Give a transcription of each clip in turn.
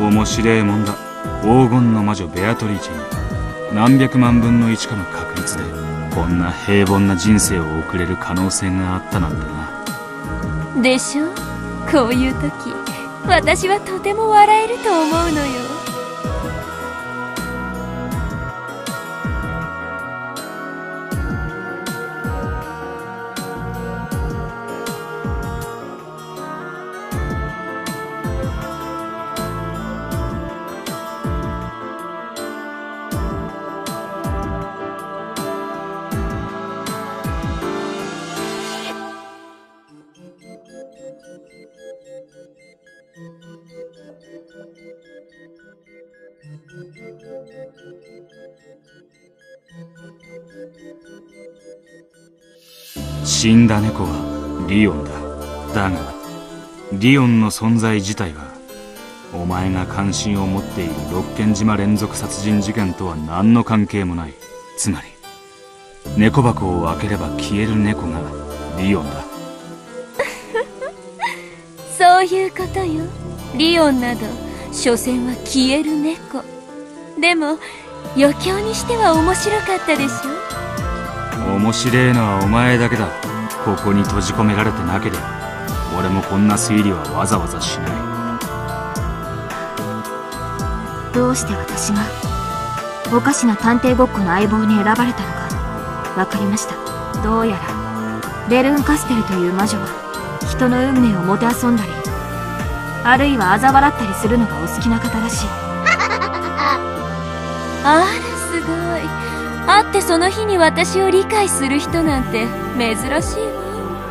面白いもんだ。黄金の魔女ベアトリーチェに何百万分の1かの確率でこんな平凡な人生を送れる可能性があったなんてな。 でしょ。こういう時私はとても笑えると思うのよ。 死んだ猫はリオンだ。だがリオンの存在自体はお前が関心を持っている六軒島連続殺人事件とは何の関係もない。つまり猫箱を開ければ消える猫がリオンだ。 そういうことよ。リオンなど所詮は消える猫。でも余興にしては面白かったでしょ。 面白いのはお前だけだ。ここに閉じ込められてなければ俺もこんな推理はわざわざしない。 どうして私がおかしな探偵ごっこの相棒に選ばれたのか分かりました。どうやらベルーン・カステルという魔女は人の運命をもてあそんだりあるいは嘲笑ったりするのがお好きな方らしい。 あらすごい。会ってその日に私を理解する人なんて珍しいわ。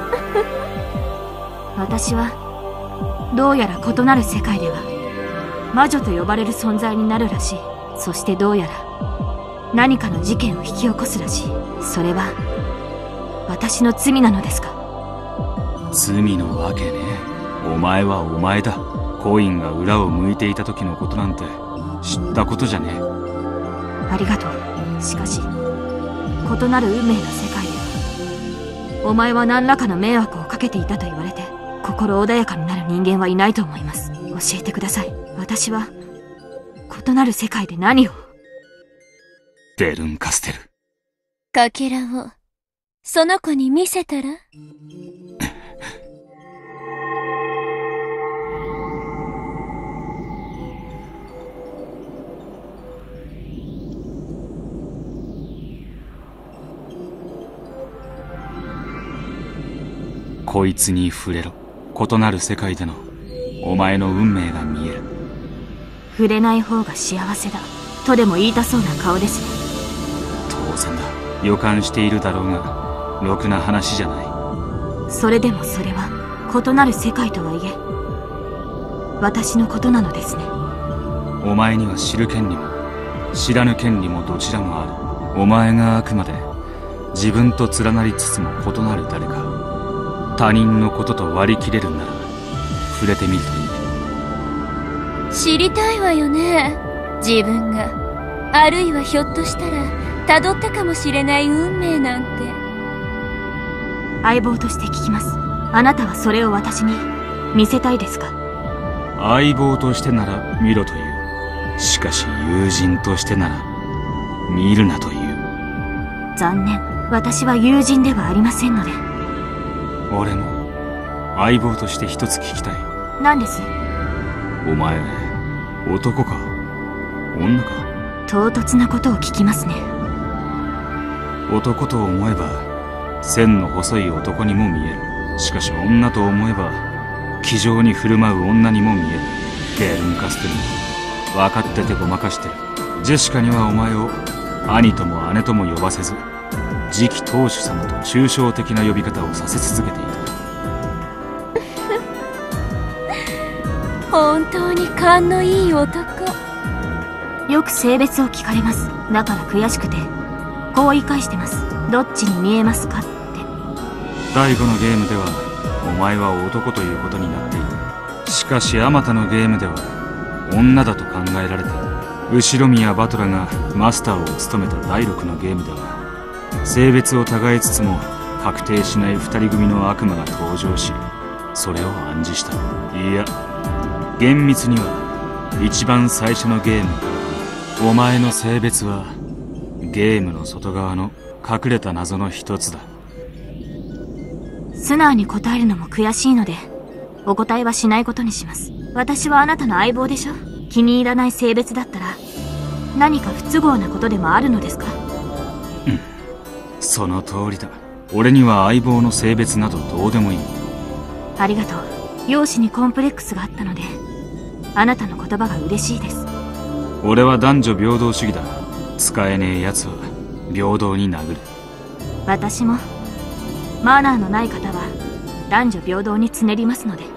私はどうやら異なる世界では魔女と呼ばれる存在になるらしい。そしてどうやら何かの事件を引き起こすらしい。それは私の罪なのですか？ 罪のわけね。お前はお前だ。コインが裏を向いていた時のことなんて知ったことじゃねえ。 ありがとう。しかし異なる運命の世界ではお前は何らかの迷惑をかけていたと言われて心穏やかになる人間はいないと思います。教えてください。私は異なる世界で何を。 ベルン・カステル。 かけらをその子に見せたら？ こいつに触れろ。異なる世界でのお前の運命が見える。 触れない方が幸せだとでも言いたそうな顔ですね。 当然だ。予感しているだろうがろくな話じゃない。 それでもそれは異なる世界とはいえ私のことなのですね。 お前には知る権利も知らぬ権利もどちらもある。お前があくまで自分と連なりつつも異なる誰か他人のことと割り切れるなら触れてみるといい。 知りたいわよね。自分があるいはひょっとしたら辿ったかもしれない運命なんて。 相棒として聞きます。あなたはそれを私に見せたいですか？ 相棒としてなら見ろという。しかし友人としてなら見るなという。 残念。私は友人ではありませんので。 俺も相棒として一つ聞きたい。 何です？ お前男か女か？ 唐突なことを聞きますね。 男と思えば線の細い男にも見える。しかし女と思えば気丈に振る舞う女にも見える。ベルン・カステルも分かっててごまかしてる。ジェシカにはお前を兄とも姉とも呼ばせず次期当主様と抽象的な呼び方をさせ続けていた。 本当に勘のいい男。 よく性別を聞かれます。だから悔しくてこう言い返してます。どっちに見えますかって。 第5のゲームではお前は男ということになっている。しかしあまたのゲームでは女だと考えられている。後宮バトラがマスターを務めた第6のゲームでは性別を違いつつも確定しない2人組の悪魔が登場しそれを暗示した。いや厳密には一番最初のゲーム、お前の性別はゲームの外側の隠れた謎の一つだ。 素直に答えるのも悔しいのでお答えはしないことにします。私はあなたの相棒でしょ。気に入らない性別だったら何か不都合なことでもあるのですか？ うん、その通りだ。俺には相棒の性別などどうでもいい。 ありがとう。容姿にコンプレックスがあったのであなたの言葉が嬉しいです。 俺は男女平等主義だ。使えねえ奴は平等に殴る。 私もマナーのない方は男女平等につねりますので。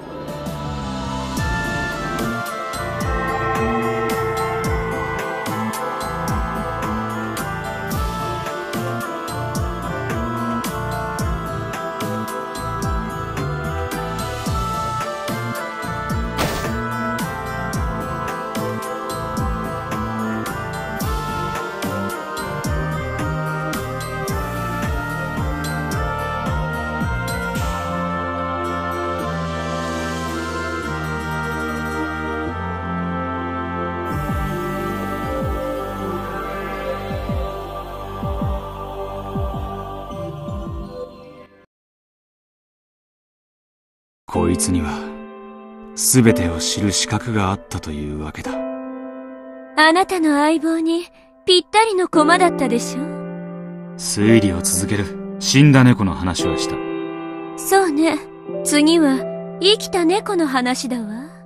こいつには全てを知る資格があったというわけだ。 あなたの相棒にぴったりの駒だったでしょ。 推理を続ける。死んだ猫の話はした。 そうね。次は生きた猫の話だわ。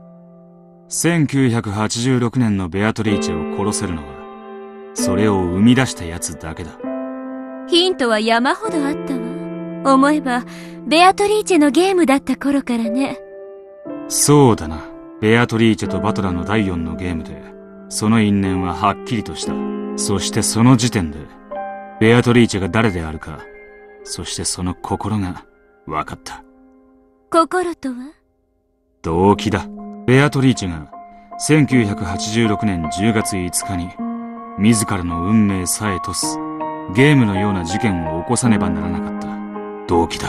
1986年のベアトリーチェを殺せるのはそれを生み出したやつだけだ。 ヒントは山ほどあったわ。思えばベアトリーチェのゲームだった頃からね。 そうだな。ベアトリーチェとバトラの第4のゲームでその因縁ははっきりとした。そしてその時点でベアトリーチェが誰であるか、そしてその心が分かった。 心とは？ 動機だ。ベアトリーチェが1986年10月5日に自らの運命さえ賭すゲームのような事件を起こさねばならなかった動機だ。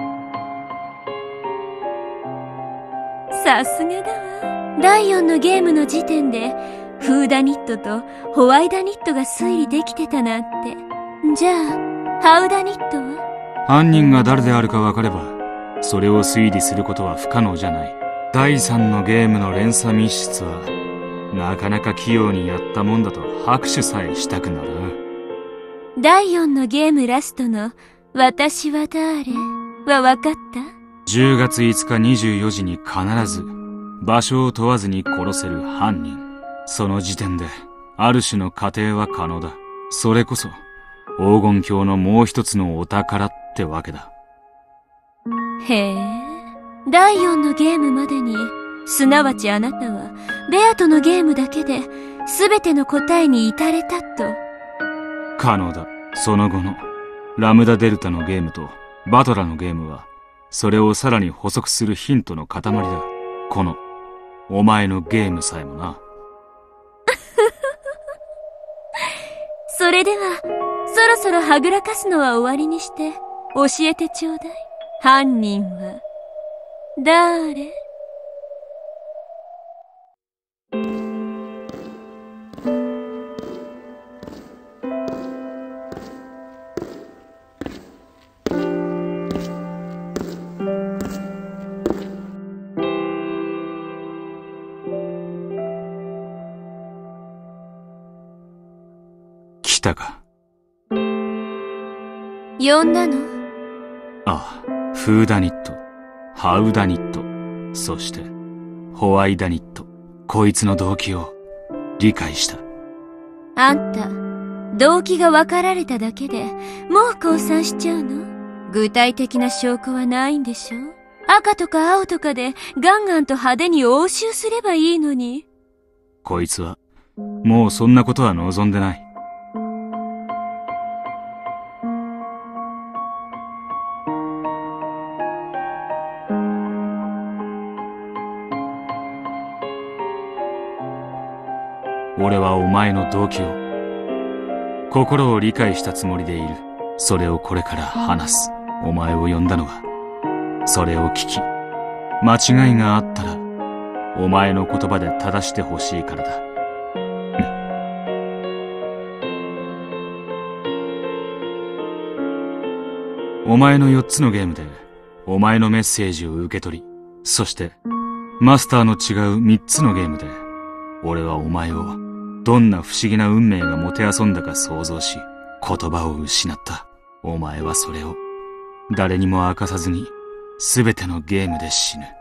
さすがだわ。第4のゲームの時点でフーダニットとホワイダニットが推理できてたなんて。じゃあハウダニットは？ 犯人が誰であるか分かればそれを推理することは不可能じゃない。第3のゲームの連鎖密室はなかなか器用にやったもんだと拍手さえしたくなる。 第4のゲームラストの私は誰は分かった？ 10月5日24時に必ず場所を問わずに殺せる犯人。その時点である種の仮定は可能だ。それこそ黄金鏡のもう一つのお宝ってわけだ。 へえ。第4のゲームまでに、すなわちあなたはベアとのゲームだけで全ての答えに至れたと。 可能だ。その後のラムダデルタのゲームとバトラのゲームはそれをさらに補足するヒントの塊だ。このお前のゲームさえもな。 それではそろそろはぐらかすのは終わりにして教えてちょうだい。犯人は誰？ 来たか。 呼んだの？ ああ、フーダニット、ハウダニット、そしてホワイダニット。こいつの動機を理解した。 あんた動機が分かられただけでもう降参しちゃうの？具体的な証拠はないんでしょ？赤とか青とかでガンガンと派手に応酬すればいいのに。 こいつはもうそんなことは望んでない。俺はお前の動機を、心を理解したつもりでいる。それをこれから話す。お前を呼んだのは、それを聞き、間違いがあったら、 お前の言葉で正してほしいからだ。お前の4つのゲームでお前のメッセージを受け取り、そしてマスターの違う3つのゲームで俺はお前をどんな不思議な運命がもてあそんだか想像し、言葉を失った。お前はそれを誰にも明かさずに全てのゲームで死ぬ。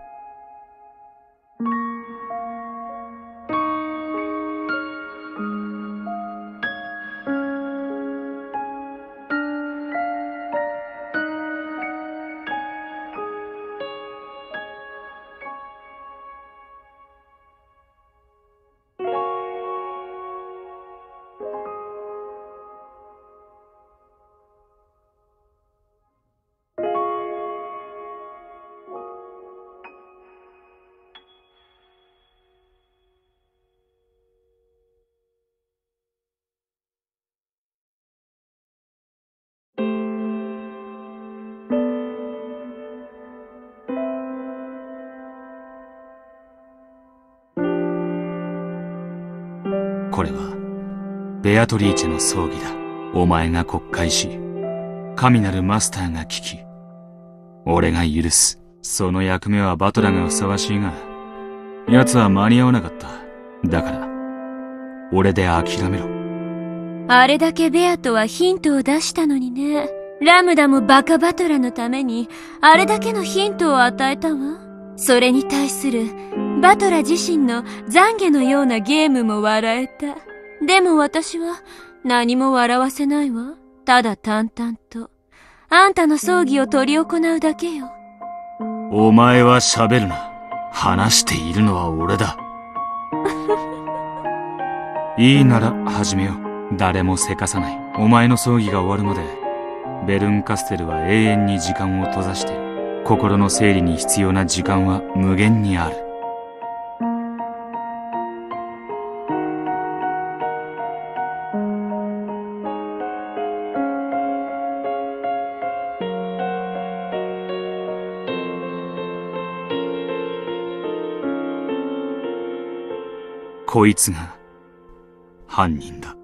これはベアトリーチェの葬儀だ。お前が告解し、神なるマスターが聞き、俺が許す。その役目はバトラがふさわしいが、奴は間に合わなかった。だから俺で諦めろ。 あれだけベアとはヒントを出したのにね。ラムダもバカバトラのためにあれだけのヒントを与えたわ。それに対するバトラ自身の懺悔のようなゲームも笑えた。でも私は何も笑わせないわ。ただ淡々とあんたの葬儀を執り行うだけよ。 お前は喋るな。話しているのは俺だ。いいなら始めよう。誰もせかさない。お前の葬儀が終わるまでベルンカステルは永遠に時間を閉ざしている。心の整理に必要な時間は無限にある。こいつが犯人だ。